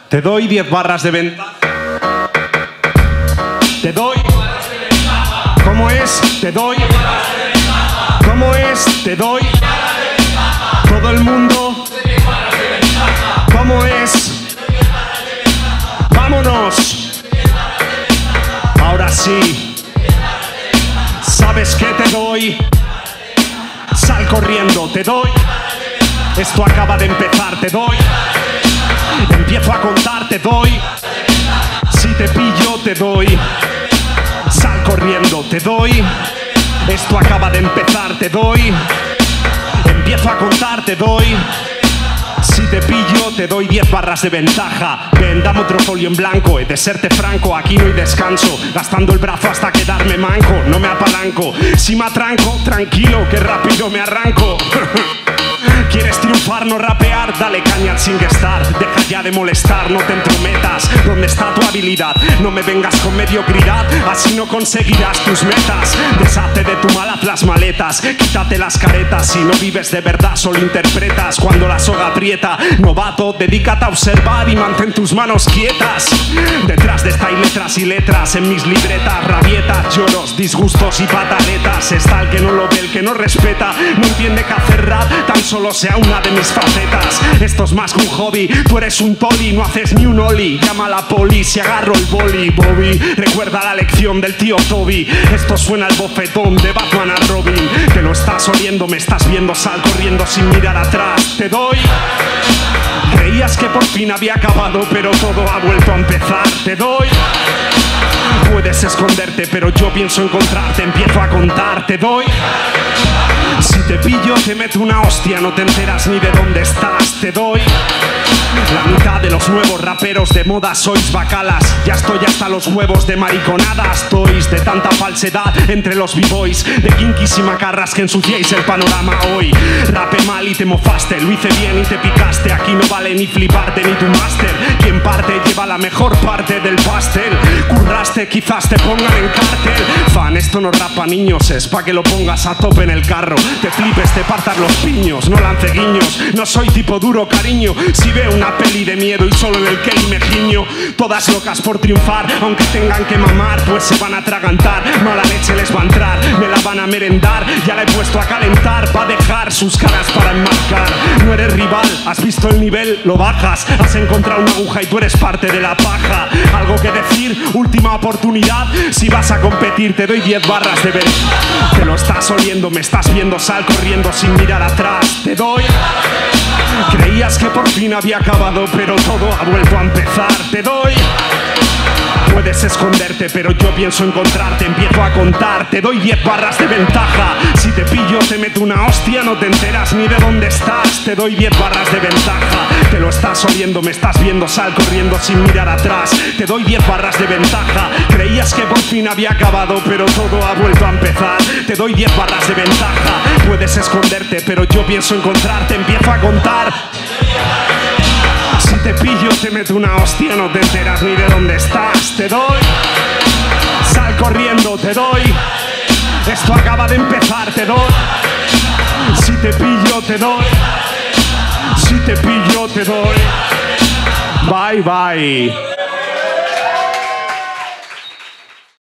Te doy 10 barras de ventaja. Te doy. ¿Cómo es? Te doy. ¿Cómo es? Te doy. Todo el mundo. ¿Cómo es? Vámonos. Ahora sí. ¿Sabes qué te doy? Sal corriendo, te doy. Esto acaba de empezar, te doy. Empiezo a contar, te doy. Si te pillo, te doy. Sal corriendo, te doy. Esto acaba de empezar, te doy. Empiezo a contar, te doy. Si te pillo, te doy 10 barras de ventaja. Ven, dame otro folio en blanco. He de serte franco, aquí no hay descanso. Gastando el brazo hasta quedarme manco. No me apalanco, si me atranco, tranquilo, que rápido me arranco. ¿Quieres triunfar, no rapear? Dale caña al SingStar. Deja ya de molestar, no te entrometas. ¿Dónde está tu habilidad? No me vengas con mediocridad, así no conseguirás tus metas. Deshazte de tu mal, haz las maletas. Quítate las caretas, si no vives de verdad solo interpretas. Cuando la soga aprieta, novato, dedícate a observar y mantén tus manos quietas. Detrás de esta hay letras y letras en mis libretas. Rabietas, lloros, disgustos y pataletas. Está el que no lo ve, el que no respeta. No entiende que hacer rap tan solo sea una de mis facetas. Esto es más que un hobby, tú eres un toli, no haces ni un oli. Llama a la poli si agarro el boli. Bobby, recuerda la lección del tío Toby. Esto suena al bofetón de Batman a Robin. Te lo estás oliendo, me estás viendo, sal corriendo sin mirar atrás. Te doy. Creías que por fin había acabado, pero todo ha vuelto a empezar. Te doy. Puedes esconderte, pero yo pienso encontrarte. Empiezo a contar, te doy. Si te pillo, te meto una hostia, no te enteras ni de dónde estás, te doy. La mitad de los nuevos raperos de moda sois bacalas. Ya estoy hasta los huevos de mariconadas. Estois de tanta falsedad entre los b-boys, de kinkis y macarras que ensuciáis el panorama hoy. Rape mal y te mofaste, lo hice bien y te picaste. Aquí no vale ni fliparte ni tu máster. Quien parte lleva la mejor parte del pastel. Curraste, quizás te pongan en cárcel. Fan, esto no rapa niños, es pa' que lo pongas a tope en el carro. Te flipes, te partas los piños, no lance guiños. No soy tipo duro, cariño. Si veo una peli de miedo y solo en el Kelly me giño. Todas locas por triunfar, aunque tengan que mamar, pues se van a atragantar. Mala leche les va a entrar, me la van a merendar. Ya la he puesto a calentar, va a dejar sus caras para enmarcar. No eres rival, has visto el nivel, lo bajas. Has encontrado una aguja y tú eres parte de la paja. Algo que decir, última oportunidad. Si vas a competir te doy 10 barras de ver. Te lo estás oliendo, me estás viendo, sal corriendo sin mirar atrás. Te doy. Creías que por fin había acabado, pero todo ha vuelto a empezar. Te doy. Puedes esconderte, pero yo pienso encontrarte. Empiezo a contar, te doy 10 barras de ventaja. Si te pillo, te meto una hostia, no te enteras ni de dónde estás. Te doy 10 barras de ventaja. Te lo estás oliendo, me estás viendo, sal corriendo sin mirar atrás. Te doy 10 barras de ventaja. Creías que por fin había acabado, pero todo ha vuelto a empezar. Te doy 10 barras de ventaja. Puedes esconderte, pero yo pienso encontrarte. Empiezo a contar. Si te pillo, te meto una hostia, no te enteras ni de dónde estás. Te doy. Sal corriendo, te doy. Esto acaba de empezar, te doy. Si te pillo, te doy. Si te pillo, te doy. Bye, bye.